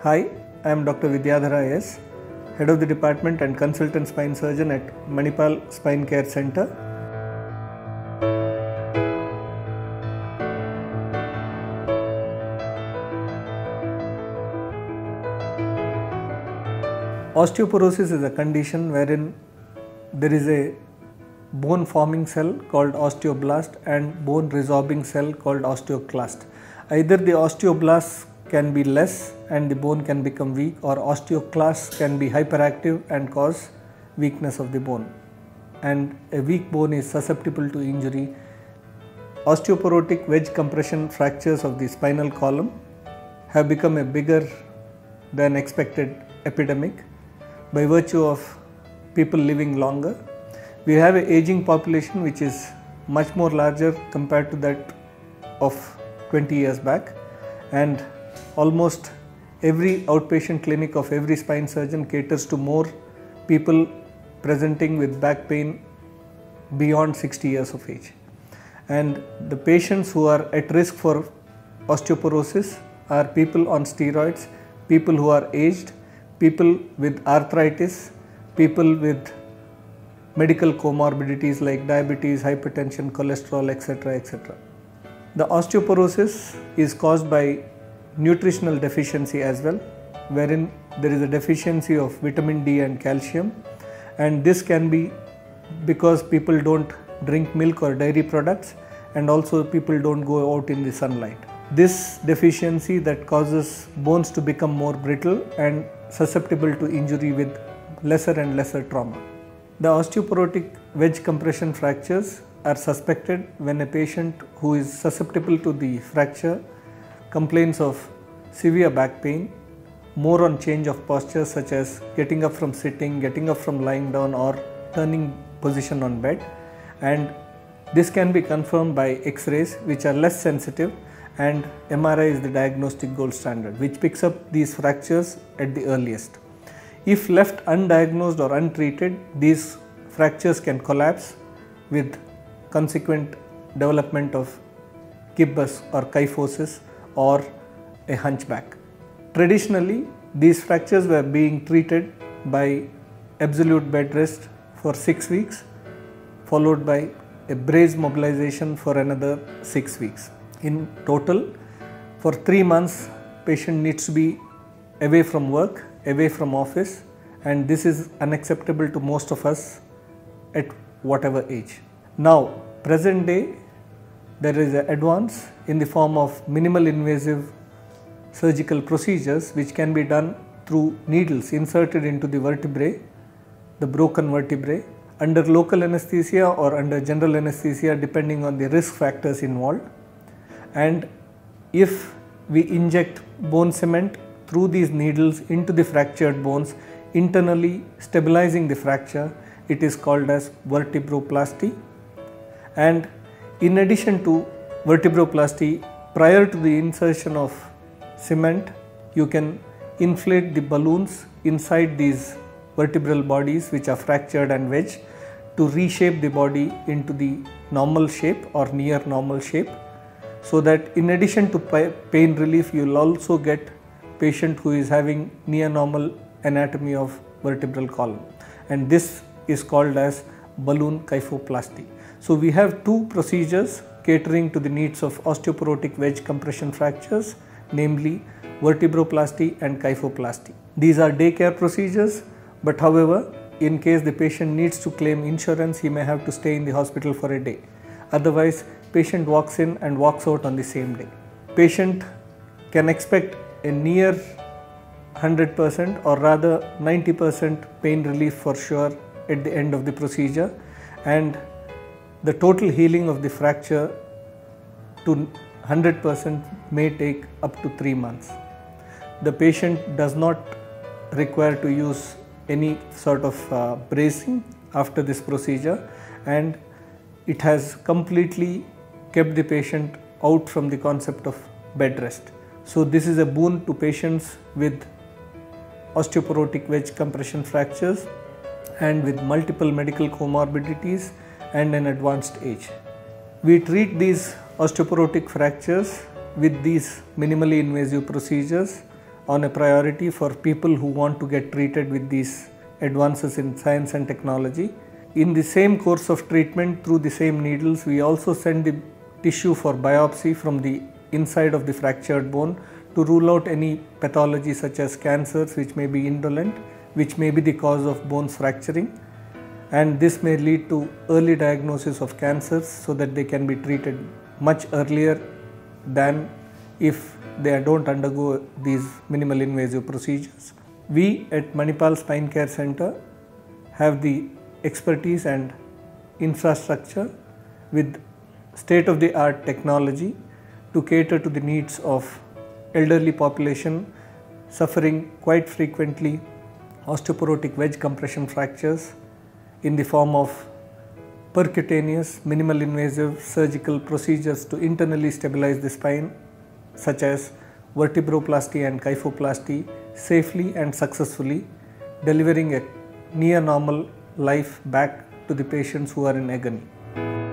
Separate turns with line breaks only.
Hi, I am Dr. Vidyadhara S, Head of the Department and Consultant Spine Surgeon at Manipal Spine Care Center. Osteoporosis is a condition wherein there is a bone forming cell called osteoblast and bone resorbing cell called osteoclast. Either the osteoblast can be less and the bone can become weak, or osteoclast can be hyperactive and cause weakness of the bone, and a weak bone is susceptible to injury. Osteoporotic wedge compression fractures of the spinal column have become a bigger than expected epidemic by virtue of people living longer. We have an aging population which is much more larger compared to that of 20 years back, and almost every outpatient clinic of every spine surgeon caters to more people presenting with back pain beyond 60 years of age. And the patients who are at risk for osteoporosis are people on steroids, people who are aged, people with arthritis, people with medical comorbidities like diabetes, hypertension, cholesterol, etc. etc. The osteoporosis is caused by nutritional deficiency as well, wherein there is a deficiency of vitamin D and calcium, and this can be because people don't drink milk or dairy products, and also people don't go out in the sunlight. This deficiency that causes bones to become more brittle and susceptible to injury with lesser and lesser trauma. The osteoporotic wedge compression fractures are suspected when a patient who is susceptible to the fracture complains of severe back pain, more on change of posture such as getting up from sitting, getting up from lying down, or turning position on bed, and this can be confirmed by X-rays which are less sensitive, and MRI is the diagnostic gold standard which picks up these fractures at the earliest. If left undiagnosed or untreated, these fractures can collapse with consequent development of gibbous or kyphosis or a hunchback. Traditionally, these fractures were being treated by absolute bed rest for 6 weeks, followed by a brace mobilization for another 6 weeks. In total, for 3 months, patient needs to be away from work, away from office, and this is unacceptable to most of us at whatever age. Now, present day, there is an advance in the form of minimal invasive surgical procedures which can be done through needles inserted into the vertebrae, the broken vertebrae, under local anesthesia or under general anesthesia depending on the risk factors involved. And if we inject bone cement through these needles into the fractured bones, internally stabilizing the fracture, it is called as vertebroplasty. And in addition to vertebroplasty, prior to the insertion of cement, you can inflate the balloons inside these vertebral bodies which are fractured and wedged to reshape the body into the normal shape or near normal shape, so that in addition to pain relief, you will also get patient who is having near normal anatomy of vertebral column, and this is called as balloon kyphoplasty. So we have two procedures catering to the needs of osteoporotic wedge compression fractures, namely vertebroplasty and kyphoplasty. These are daycare procedures, but however, in case the patient needs to claim insurance, he may have to stay in the hospital for a day. Otherwise, patient walks in and walks out on the same day. Patient can expect a near 100% or rather 90% pain relief for sure at the end of the procedure, and the total healing of the fracture to 100% may take up to 3 months. The patient does not require to use any sort of bracing after this procedure, and it has completely kept the patient out from the concept of bed rest. So this is a boon to patients with osteoporotic wedge compression fractures and with multiple medical comorbidities and an advanced age. We treat these osteoporotic fractures with these minimally invasive procedures on a priority for people who want to get treated with these advances in science and technology. In the same course of treatment through the same needles, we also send the tissue for biopsy from the inside of the fractured bone to rule out any pathology such as cancers which may be indolent, which may be the cause of bones fracturing, and this may lead to early diagnosis of cancers so that they can be treated much earlier than if they don't undergo these minimal invasive procedures. We at Manipal Spine Care Center have the expertise and infrastructure with state-of-the-art technology to cater to the needs of elderly population suffering quite frequently osteoporotic wedge compression fractures in the form of percutaneous minimal invasive surgical procedures to internally stabilize the spine, such as vertebroplasty and kyphoplasty, safely and successfully, delivering a near normal life back to the patients who are in agony.